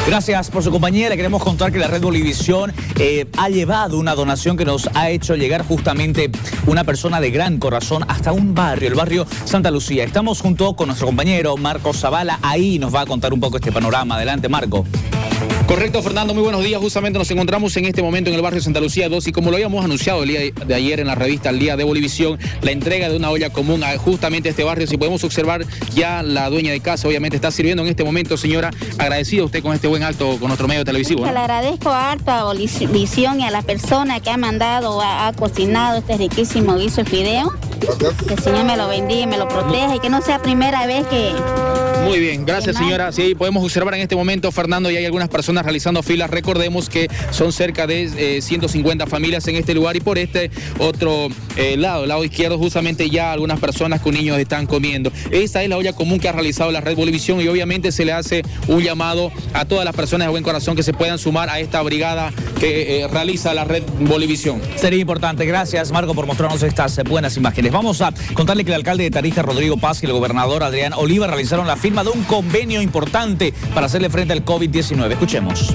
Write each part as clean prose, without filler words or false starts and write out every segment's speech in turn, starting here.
Gracias por su compañía. Le queremos contar que la Red Bolivisión ha llevado una donación que nos ha hecho llegar justamente una persona de gran corazón hasta un barrio, el barrio Santa Lucía. Estamos junto con nuestro compañero Marco Zavala. Ahí nos va a contar un poco este panorama. Adelante, Marco. Correcto, Fernando, muy buenos días. Justamente nos encontramos en este momento en el barrio Santa Lucía 2 y como lo habíamos anunciado el día de ayer en la revista El Día de Bolivisión, la entrega de una olla común a justamente este barrio. Si podemos observar, ya la dueña de casa obviamente está sirviendo en este momento. Señora, agradecida usted con este buen acto con nuestro medio televisivo, ¿no? Le agradezco harto a Bolivisión y a la persona que ha mandado, ha cocinado este riquísimo guiso de fideo. Que el Señor me lo bendiga y me lo proteja y que no sea primera vez que... Muy bien, gracias señora. Sí, podemos observar en este momento, Fernando, y hay algunas personas realizando filas. Recordemos que son cerca de 150 familias en este lugar y por este otro lado, el lado izquierdo, justamente ya algunas personas con niños están comiendo. Esta es la olla común que ha realizado la Red Bolivisión y obviamente se le hace un llamado a todas las personas de buen corazón que se puedan sumar a esta brigada que realiza la Red Bolivisión. Sería importante. Gracias, Marco, por mostrarnos estas buenas imágenes. Vamos a contarle que el alcalde de Tarija, Rodrigo Paz, y el gobernador Adrián Oliva realizaron la firma de un convenio importante para hacerle frente al COVID-19. Escuchemos.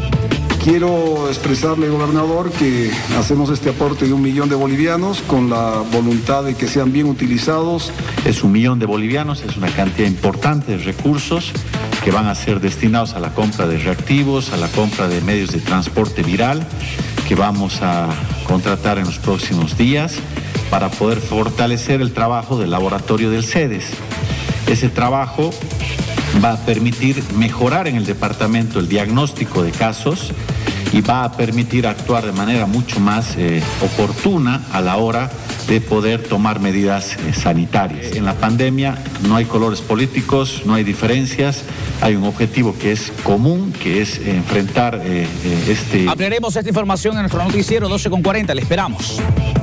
Quiero expresarle, gobernador, que hacemos este aporte de 1 millón de bolivianos con la voluntad de que sean bien utilizados. Es 1 millón de bolivianos, es una cantidad importante de recursos que van a ser destinados a la compra de reactivos, a la compra de medios de transporte viral, que vamos a contratar en los próximos días para poder fortalecer el trabajo del laboratorio del CEDES. Ese trabajo va a permitir mejorar en el departamento el diagnóstico de casos y va a permitir actuar de manera mucho más oportuna a la hora de poder tomar medidas sanitarias. En la pandemia no hay colores políticos, no hay diferencias, hay un objetivo que es común, que es enfrentar este... Ampliaremos esta información en nuestro noticiero 12:40, le esperamos.